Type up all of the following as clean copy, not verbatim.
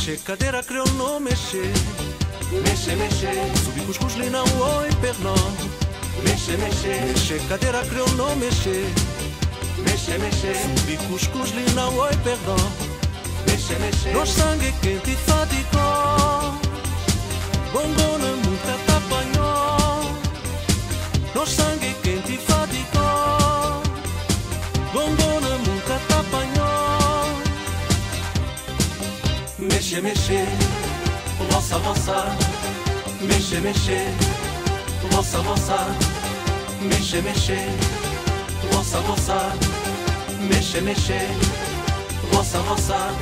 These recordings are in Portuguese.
Mexer, cadeira, criou não mexer. Mexer, mexer, Subir cuscuz, li não oi, pernão. mexer, mexer, Mexer, cadeira, criou não mexer. mexer, mexer, Subir cuscuz, li não oi, perdão. mexer, mexer, Nos sangue quente e fatigou. Bongona nunca te apanhou. Nos sangue quente e fatigou. Bongona nunca te apanhou. mexer, mexer, roça, roça, mexer, mexer, roça, roça, mexer, mexer, roça, roça, mexer, mexer, roça, roça.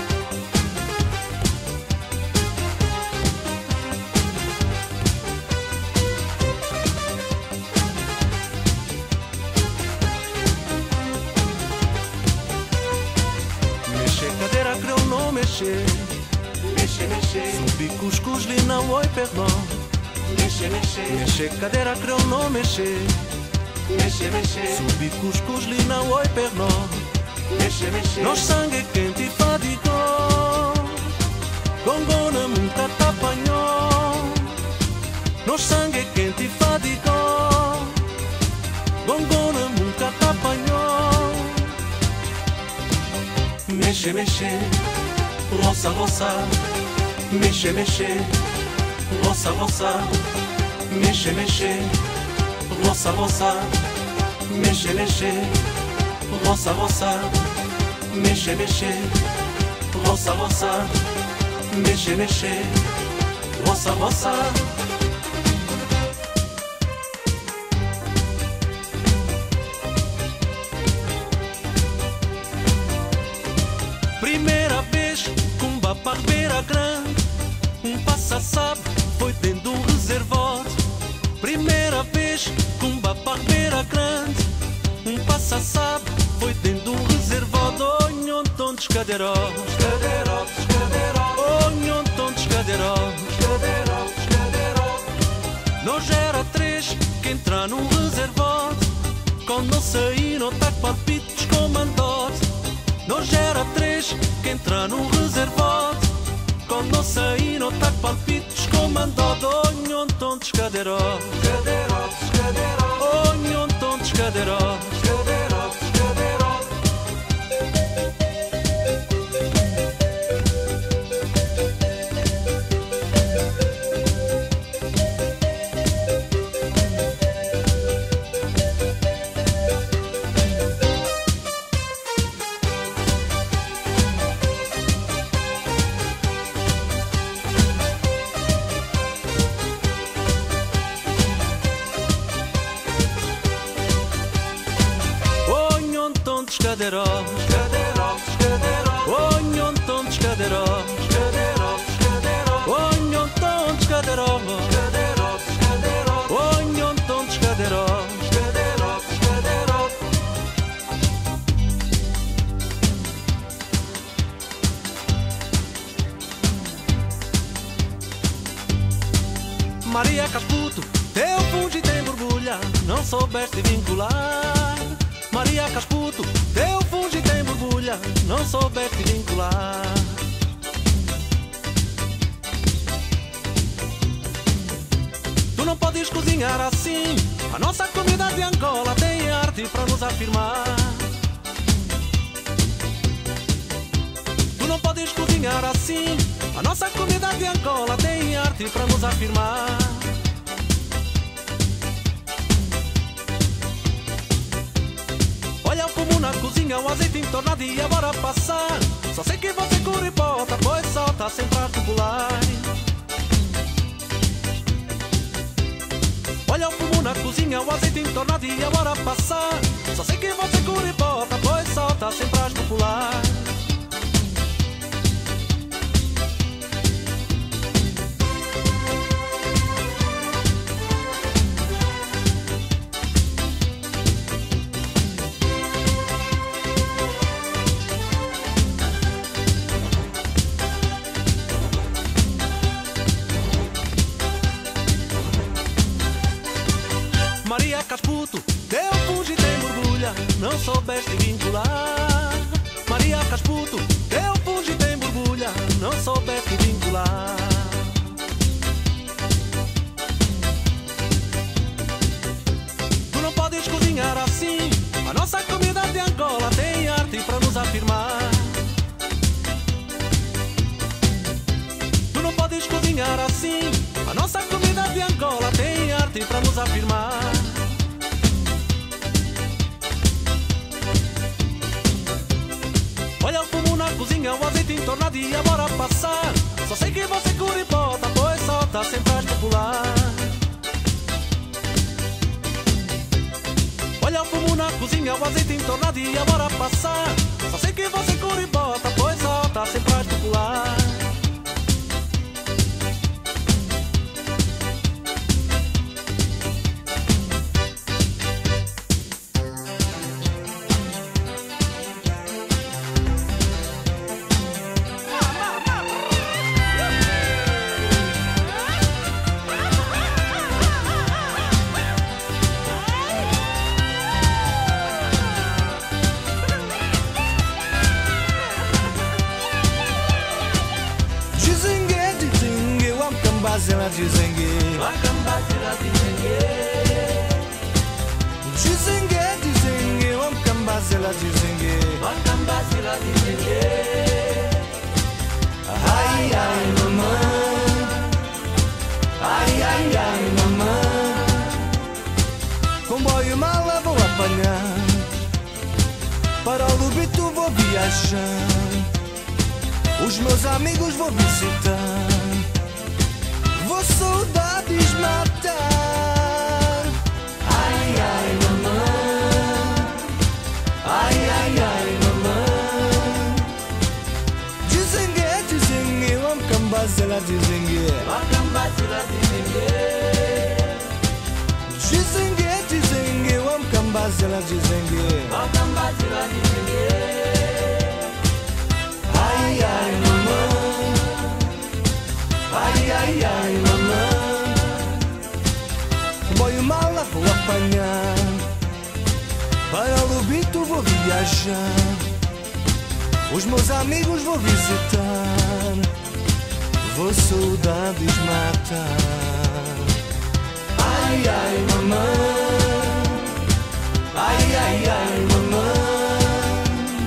Mexer, cadeira, criou não mexer. Mexer, mexer, Subir cuscuz, li não oi, perdão. mexer, mexer, Mexer, cadeira, criou não mexer. mexer, mexer, Subir cuscuz, li não oi, perdão. mexer, mexer, Nos sangue quente e fatigou. Gongona nunca te apanhou. Nos sangue quente e fatigou. Gongona nunca te apanhou. mexer, mexer, roça, roça, mexer, mexer, roça, roça, mexer, mexer, roça, roça, mexer, mexer, roça, roça, mexer, mexer, roça, roça, mexer, mexer, roça, roça. Primeira vez com uma barbeira grande, passa-sabe foi dentro de um reservote. Primeira vez com uma barbeira grande, passa-sabe foi dentro de um reservote. Onham tontos cadeirotes, Cadeirotes, cadeirotes, onham tontos cadeirotes. cadeirotes, cadeirotes, Nós era três que entrar num reservote. Quando não saí, não tá palpites comandote. Nós era três que entrar num reservote. Quando não saí, não tá palpites comandote. Onham tontos cadeirotes, cadeirotes, cadeirotes, onham tontos cadeirotes. cadeirotes, cadeirotes. Onham tontos cadeirotes, Cadeirotes, cadeirotes, onham tontos cadeirotes. cadeirotes, cadeirotes, Onham tontos cadeirotes, cadeirotes, cadeirotes, onham tontos cadeirotes. cadeirotes, cadeirotes. Maria Casputo, teu funge tem borbulha, não soubeste vincular. Maria Casputo, teu funge tem borbulha, não soubeste vincular. Tu não podes cozinhar assim, a nossa comida de Angola tem arte para nos afirmar. Tu não podes cozinhar assim, a nossa comida de Angola tem arte para nos afirmar. Olha o fumo na cozinha, o azeite entornado e a bora passar. Só sei que você curipota, pois solta sempre a tubular. Olha o fumo na cozinha, o azeite entornado e a bora passar. Só sei que você curipota, pois solta sempre as popular. Maria Casputo, teu funge tem borbulha, não soubeste vincular. Maria Casputo, teu funge tem borbulha, não soubeste unir pra nos afirmar. Olha o fumo na cozinha, o azeite entornado e a bora passar. Só sei que você curipota, pois só tá sempre a especular. Olha o fumo na cozinha, o azeite entornado e a bora passar. Só sei que você curipota, pois só tá sempre a especular. Bazela dizengue, Bakambazela dizengue, dizengue, wam kambazela dizengue. Bakambazela dizengue. Ai, ai, mamãe, ai, mamãe. Comboio mala vou apanhar, para o Lubito vou viajar, os meus amigos vou visitar. Vou saudades matar. Ai, ai, mamãe. Ai, mamãe. Dizengue, wam kambazela dizengue. Bakambazela dizengue. Dizengue, wam kambazela dizengue. Bakambazela dizengue. Ai, ai, mamãe. Ai, mamãe. Comboio mala vou apanhar, para o Lubito vou viajar, os meus amigos vou visitar, vou saudades matar. Ai, ai, mamãe. Ai, mamãe.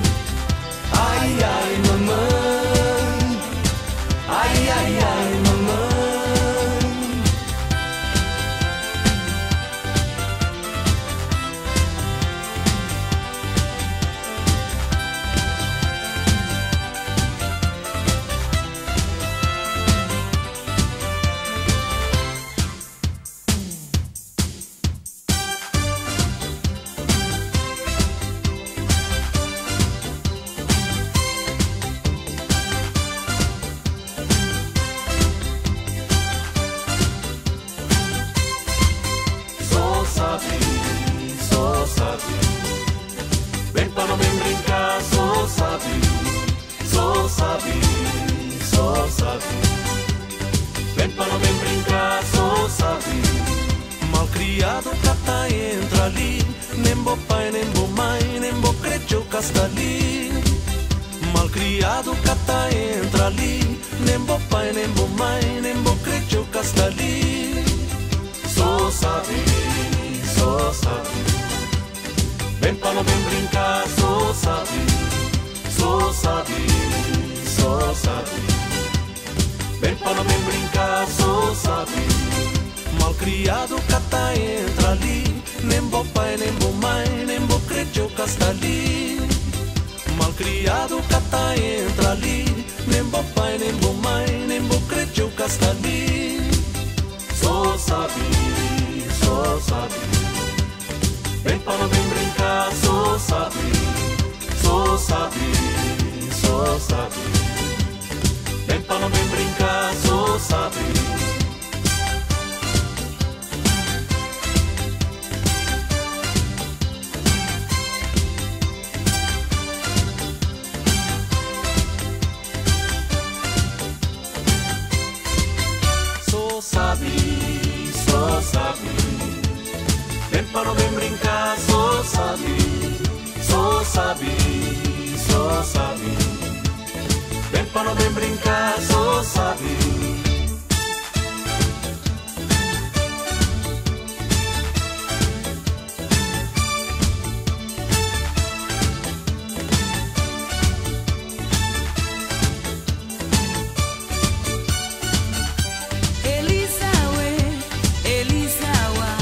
Ai, mamãe. Ai, mamãe. Vem para não bem brincar, só sabe. Vem para não bem brincar, só sabe. Malcriado cata entra ali, nem bo pai, nem bo mãe, nem bo creceu casta ali. Malcriado cata entra ali, nem bo pai, nem bo mãe, nem bo creceu casta ali. Só sabe. Vem para não bem brincar, só sabe. Vem para não bem brincar, só sabe. Malcriado cata entra ali, nem bo pai, nem bo mãe, nem bo creceu casta ali. Malcriado cata entra ali, nem bo pai, nem bo mãe, nem bo creceu casta ali. Só sabe. Vem para não bem brincar, só sabe. Vem para não bem brincar, só sabe. Só sabe. Vem para não bem brincar, só sabe. Vem para não bem brincar, só sabe. Elisawe,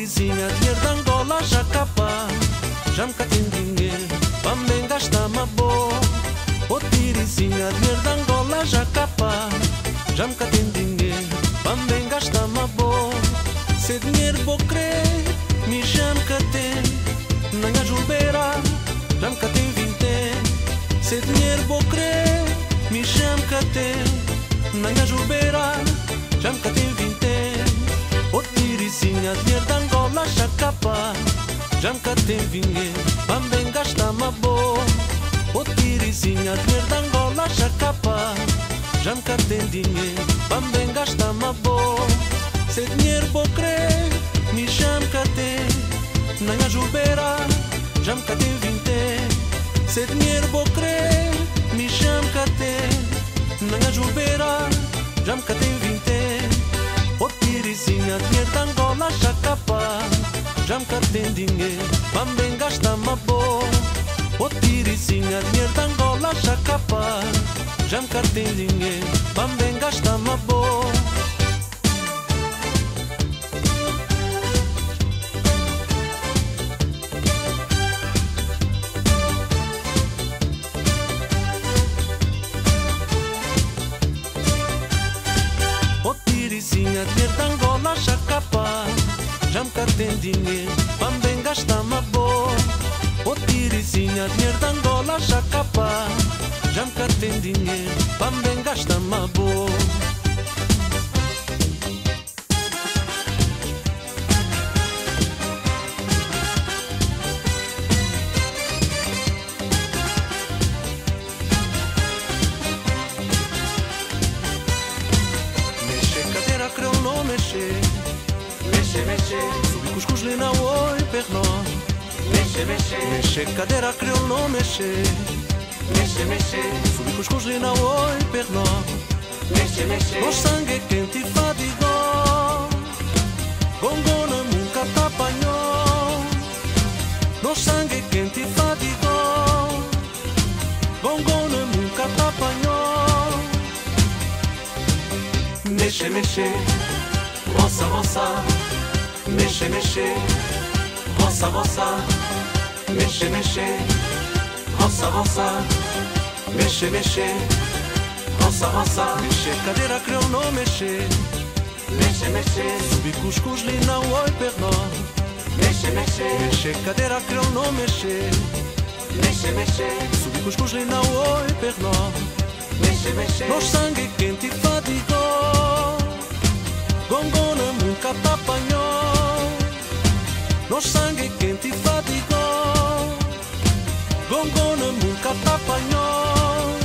tirizinha, dinheiro de Angola já capa. Já me tem dinheiro, também gasta uma boa. Ô tirizinha, dinheiro de Angola já capa. Já me tem dinheiro, também gasta uma boa. Se dinheiro vou crer, me chama que tem. Nanha julbeira, já me tem vinte. Se dinheiro vou crer, me chama que tem. Nanha julbeira, já me tem vinte. Ô tirizinha, dinheiro de Angola já capa. Já me tem dinheiro, também gasta uma boa. Ô tirizinha, dinheiro de Angola já capa. Já me tem dinheiro, também gasta uma boa. Se dinheiro vou crer, me chama que tem. Nanha julbeira, já me tem vinte. Se dinheiro vou crer, me chama que tem. Nanha julbeira, já me tem vinte. Ô tirizinha, dinheiro de Angola já capa. Já me tem dinheiro, também gasta uma boa. Ô tirizinha, dinheiro de Angola já capa. Já me tem dinheiro, também gasta uma boa. Ô tirizinha, dinheiro de Angola já capa. Já me tem dinheiro, também gasta uma boa. Ô tirizinha, dinheiro de Angola já capa. Já me tem dinheiro, também gasta uma boa. Mexer cadeira, creu não mexer. Mexe, mexe, Subi cuscuz, lina, oi, pernó. mexe, mexe, Mexer cadeira, creu não mexer. mexe, mexe, Subi cuscuz, lina, oi, pernó. mexe, mexe, No sangue quente e fadigó. Gongona nunca te apanhou. No sangue quente e fadigó. Gongona nunca te apanhou. mexe, mexe, roça, roça, mexe, mexe, roça, roça, mexe, mexe, roça, roça, mexe, mexe, roça, roça, Mexer cadeira, creu não mexer. mexe, mexe, Subi cuscuz, lina, oi, pernó. mexe, mexe, Mexer cadeira, creu não mexer. mexe, mexe, Subi cuscuz, lina, oi, pernó. mexe, mexe, No sangue quente e fadigó. Gongona nunca te apanhou. No sangue quente e fadigó. Gongona nunca te apanhou.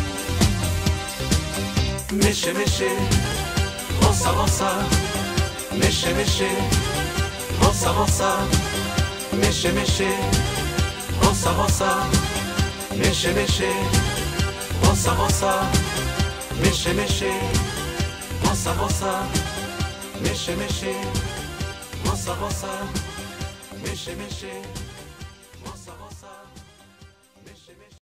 mexe, mexe, roça, roça, mexe, mexe, roça, roça, mexe, mexe, roça, roça, mexe, mexe, roça, roça, mexe, mexe, roça, roça, mexe, mexe, roça, roça, mexe, mexe.